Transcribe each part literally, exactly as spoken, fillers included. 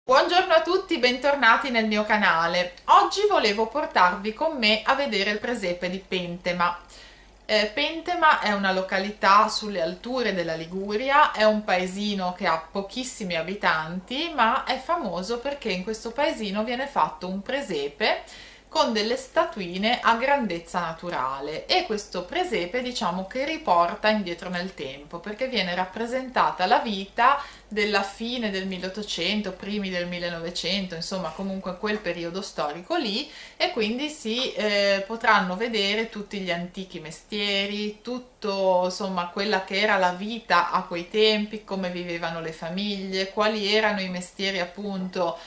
Buongiorno a tutti, bentornati nel mio canale. Oggi volevo portarvi con me a vedere il presepe di Pentema. Eh, Pentema è una località sulle alture della Liguria, è un paesino che ha pochissimi abitanti, ma è famoso perché in questo paesino viene fatto un presepe con delle statuine a grandezza naturale, e questo presepe diciamo che riporta indietro nel tempo perché viene rappresentata la vita della fine del milleottocento, primi del millenovecento, insomma comunque quel periodo storico lì, e quindi si eh, potranno vedere tutti gli antichi mestieri, tutto insomma quella che era la vita a quei tempi, come vivevano le famiglie, quali erano i mestieri appunto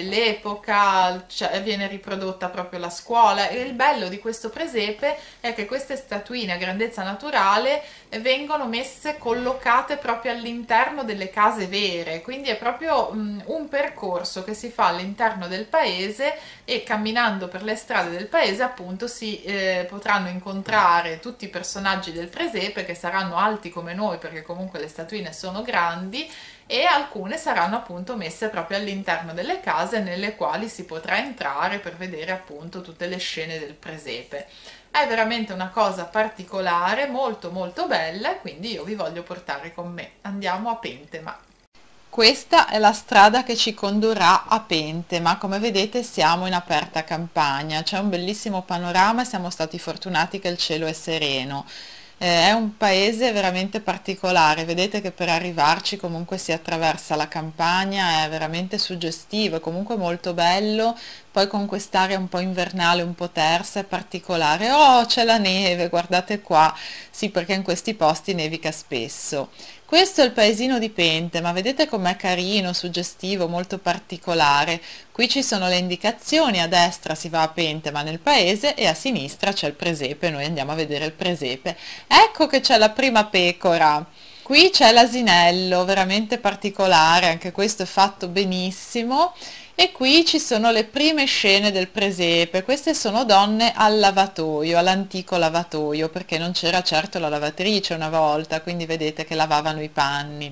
dell'epoca, cioè viene riprodotta proprio la scuola. E il bello di questo presepe è che queste statuine a grandezza naturale vengono messe collocate proprio all'interno delle case vere, quindi è proprio um, un percorso che si fa all'interno del paese, e camminando per le strade del paese appunto si eh, potranno incontrare tutti i personaggi del presepe, che saranno alti come noi perché comunque le statuine sono grandi, e alcune saranno appunto messe proprio all'interno delle case nelle quali si potrà entrare per vedere appunto tutte le scene del presepe. È veramente una cosa particolare, molto molto bella, e quindi io vi voglio portare con me. Andiamo a Pentema. Questa è la strada che ci condurrà a Pentema. Come vedete siamo in aperta campagna, c'è un bellissimo panorama e siamo stati fortunati che il cielo è sereno. Eh, è un paese veramente particolare, vedete che per arrivarci comunque si attraversa la campagna, è veramente suggestivo, è comunque molto bello, poi con quest'aria un po' invernale, un po' tersa, è particolare. Oh, c'è la neve, guardate qua, sì, perché in questi posti nevica spesso. Questo è il paesino di Pentema, vedete com'è carino, suggestivo, molto particolare. Qui ci sono le indicazioni, a destra si va a Pentema nel paese e a sinistra c'è il presepe, noi andiamo a vedere il presepe. Ecco che c'è la prima pecora. Qui c'è l'asinello, veramente particolare, anche questo è fatto benissimo. E qui ci sono le prime scene del presepe. Queste sono donne al lavatoio, all'antico lavatoio, perché non c'era certo la lavatrice una volta, quindi vedete che lavavano i panni.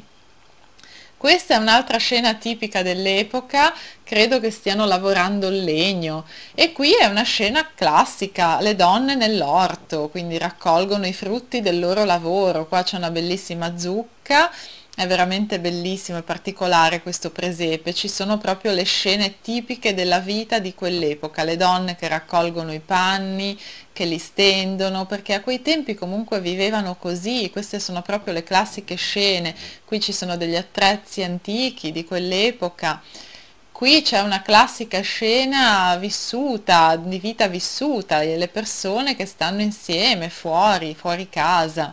Questa è un'altra scena tipica dell'epoca, credo che stiano lavorando il legno, e qui è una scena classica, le donne nell'orto, quindi raccolgono i frutti del loro lavoro. Qua c'è una bellissima zucca, è veramente bellissimo e particolare questo presepe, ci sono proprio le scene tipiche della vita di quell'epoca, le donne che raccolgono i panni, che li stendono, perché a quei tempi comunque vivevano così, queste sono proprio le classiche scene. Qui ci sono degli attrezzi antichi di quell'epoca. Qui c'è una classica scena vissuta, di vita vissuta, le persone che stanno insieme fuori, fuori casa.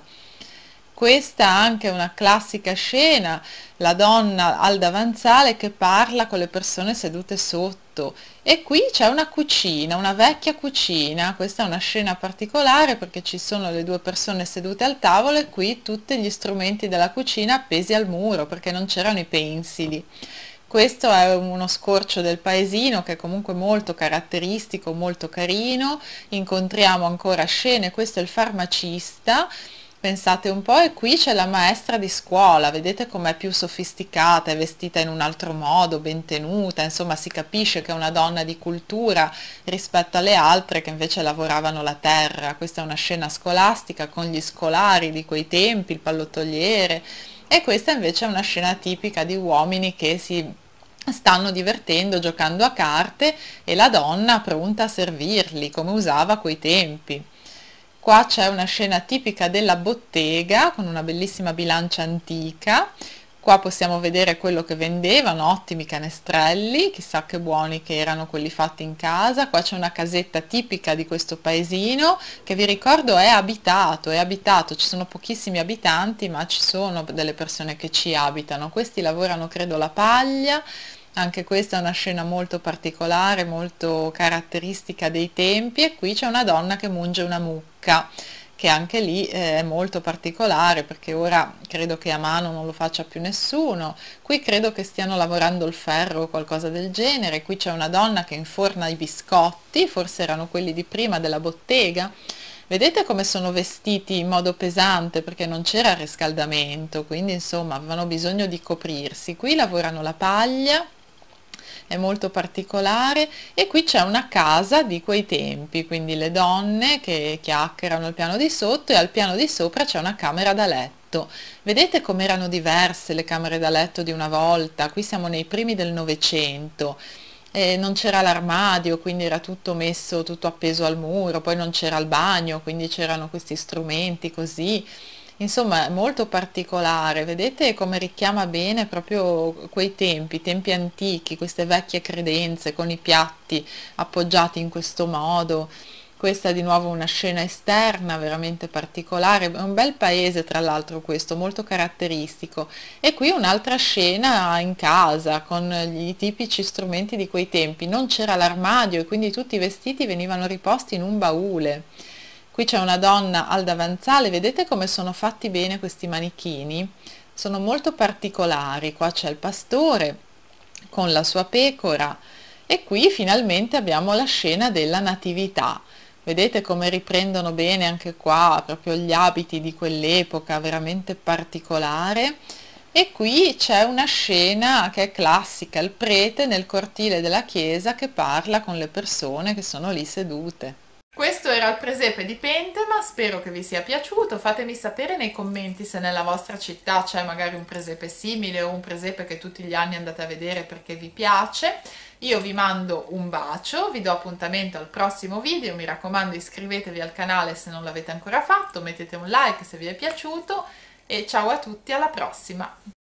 Questa anche è una classica scena, la donna al davanzale che parla con le persone sedute sotto. E qui c'è una cucina, una vecchia cucina. Questa è una scena particolare perché ci sono le due persone sedute al tavolo e qui tutti gli strumenti della cucina appesi al muro perché non c'erano i pensili. Questo è uno scorcio del paesino che è comunque molto caratteristico, molto carino. Incontriamo ancora scene, questo è il farmacista. Pensate un po', e qui c'è la maestra di scuola, vedete com'è più sofisticata, è vestita in un altro modo, ben tenuta, insomma si capisce che è una donna di cultura rispetto alle altre che invece lavoravano la terra. Questa è una scena scolastica con gli scolari di quei tempi, il pallottoliere, e questa invece è una scena tipica di uomini che si stanno divertendo giocando a carte e la donna pronta a servirli, come usava a quei tempi. Qua c'è una scena tipica della bottega con una bellissima bilancia antica. Qua possiamo vedere quello che vendevano, ottimi canestrelli, chissà che buoni che erano quelli fatti in casa. Qua c'è una casetta tipica di questo paesino che vi ricordo è abitato, è abitato, ci sono pochissimi abitanti ma ci sono delle persone che ci abitano. Questi lavorano credo la paglia. Anche questa è una scena molto particolare, molto caratteristica dei tempi, e qui c'è una donna che munge una mucca, che anche lì eh, è molto particolare perché ora credo che a mano non lo faccia più nessuno. Qui credo che stiano lavorando il ferro o qualcosa del genere. Qui c'è una donna che inforna i biscotti, forse erano quelli di prima della bottega. Vedete come sono vestiti in modo pesante perché non c'era il riscaldamento, quindi insomma avevano bisogno di coprirsi. Qui lavorano la paglia. è molto particolare. E qui c'è una casa di quei tempi, quindi le donne che chiacchierano al piano di sotto e al piano di sopra c'è una camera da letto. Vedete com'erano diverse le camere da letto di una volta? Qui siamo nei primi del Novecento. E non c'era l'armadio, quindi era tutto messo, tutto appeso al muro, poi non c'era il bagno, quindi c'erano questi strumenti così. Insomma, è molto particolare, vedete come richiama bene proprio quei tempi, tempi antichi, queste vecchie credenze con i piatti appoggiati in questo modo. Questa è di nuovo una scena esterna veramente particolare, è un bel paese tra l'altro questo, molto caratteristico. E qui un'altra scena in casa con i tipici strumenti di quei tempi. Non c'era l'armadio e quindi tutti i vestiti venivano riposti in un baule. Qui c'è una donna al davanzale, vedete come sono fatti bene questi manichini? Sono molto particolari. Qua c'è il pastore con la sua pecora e qui finalmente abbiamo la scena della natività. Vedete come riprendono bene anche qua proprio gli abiti di quell'epoca, veramente particolare. E qui c'è una scena che è classica, il prete nel cortile della chiesa che parla con le persone che sono lì sedute. Questo era il presepe di Pentema, spero che vi sia piaciuto, fatemi sapere nei commenti se nella vostra città c'è magari un presepe simile o un presepe che tutti gli anni andate a vedere perché vi piace. Io vi mando un bacio, vi do appuntamento al prossimo video, mi raccomando iscrivetevi al canale se non l'avete ancora fatto, mettete un like se vi è piaciuto e ciao a tutti, alla prossima!